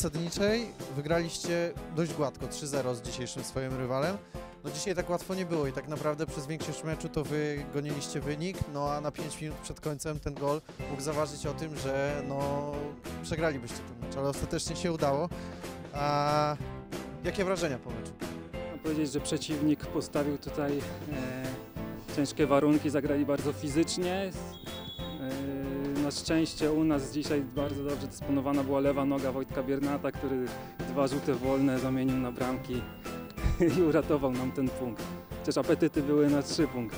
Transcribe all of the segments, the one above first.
zasadniczej wygraliście dość gładko, 3-0 z dzisiejszym swoim rywalem. No dzisiaj tak łatwo nie było i tak naprawdę przez większość meczu to wy goniliście wynik, no a na 5 minut przed końcem ten gol mógł zaważyć o tym, że no przegralibyście ten mecz, ale ostatecznie się udało. A jakie wrażenia po meczu? Można powiedzieć, że przeciwnik postawił tutaj ciężkie warunki, zagrali bardzo fizycznie. Na szczęście u nas dzisiaj bardzo dobrze dysponowana była lewa noga Wojtka Biernata, który 2 rzuty wolne zamienił na bramki i uratował nam ten punkt. Chociaż apetyty były na 3 punkty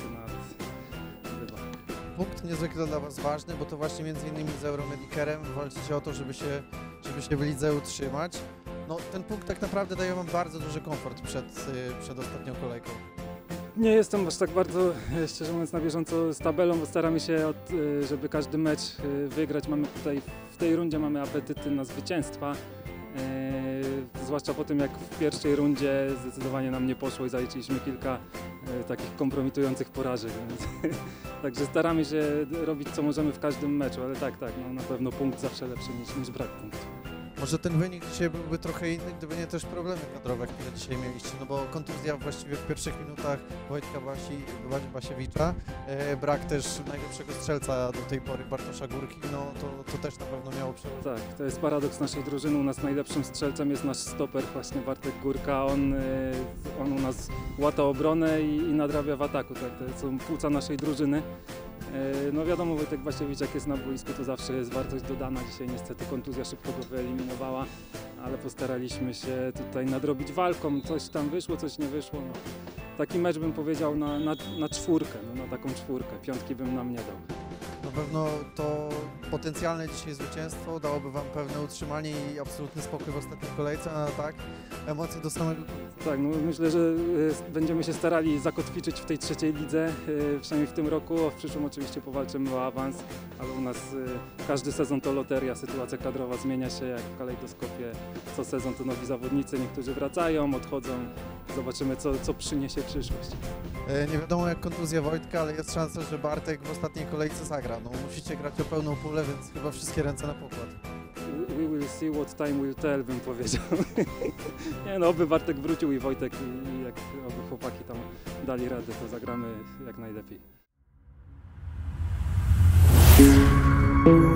nawet. Punkt niezwykle dla Was ważny, bo to właśnie między innymi z Euromedikerem walczycie o to, żeby się w lidze utrzymać. No, ten punkt tak naprawdę daje Wam bardzo duży komfort przed ostatnią kolejką. Nie jestem aż tak bardzo, szczerze mówiąc, na bieżąco z tabelą, bo staramy się, żeby każdy mecz wygrać. Mamy tutaj, w tej rundzie mamy apetyty na zwycięstwa. Zwłaszcza po tym, jak w pierwszej rundzie zdecydowanie nam nie poszło i zaliczyliśmy kilka takich kompromitujących porażek. Więc także staramy się robić co możemy w każdym meczu, ale tak, no, na pewno punkt zawsze lepszy niż brak punktu. Może ten wynik dzisiaj byłby trochę inny, gdyby nie też problemy kadrowe, które dzisiaj mieliście, no bo kontuzja właściwie w pierwszych minutach Wojtka Basiewicza, brak też najlepszego strzelca do tej pory Bartosza Górki, no to też na pewno miało przełożenie. Tak, to jest paradoks naszej drużyny, u nas najlepszym strzelcem jest nasz stoper właśnie Bartek Górka, on u nas łata obronę i nadrabia w ataku, tak, to są płuca naszej drużyny. No wiadomo, Wojtek Basiewicz jak jest na boisku, to zawsze jest wartość dodana. Dzisiaj niestety kontuzja szybko go wyeliminowała, ale postaraliśmy się tutaj nadrobić walką. Coś tam wyszło, coś nie wyszło. No. Taki mecz bym powiedział na czwórkę, no, na taką czwórkę. 5 bym nam nie dał. Na pewno to potencjalne dzisiaj zwycięstwo dałoby Wam pewne utrzymanie i absolutny spokój w ostatniej kolejce, a tak emocje do samego końca. Tak, no myślę, że będziemy się starali zakotwiczyć w tej trzeciej lidze, przynajmniej w tym roku. W przyszłym oczywiście powalczymy o awans, ale u nas każdy sezon to loteria, sytuacja kadrowa zmienia się jak w kalejdoskopie. Co sezon to nowi zawodnicy, niektórzy wracają, odchodzą. Zobaczymy, co przyniesie przyszłość. Nie wiadomo jak kontuzja Wojtka, ale jest szansa, że Bartek w ostatniej kolejce zagra. No, musicie grać o pełną pulę, więc chyba wszystkie ręce na pokład. We will see what time will tell, bym powiedział. Nie no, oby Bartek wrócił i Wojtek i jak oby chłopaki tam dali radę, to zagramy jak najlepiej.